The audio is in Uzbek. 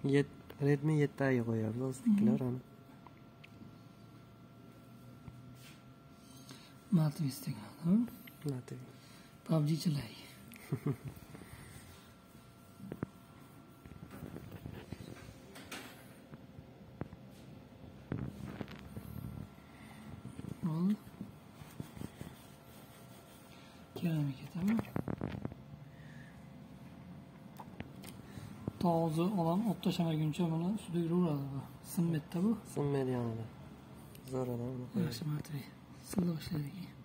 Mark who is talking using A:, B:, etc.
A: Redmi 7'ye qo'yamiz o'zbeklar uni.
B: Matvis degan.
A: Matvis.
B: PUBG'chilar. Oldu. Keramika tamam. Toza olan ot tashlamaguncha buni suvda yuraveradi bu. Sinmaydi bu.
A: Sinmaydi yanada. Zo'r adam.
B: Yaxshi matvis. Silliq ishlaydi.